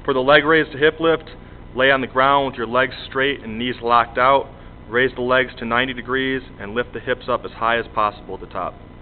For the leg raise to hip lift, lay on the ground with your legs straight and knees locked out. Raise the legs to 90 degrees and lift the hips up as high as possible at the top.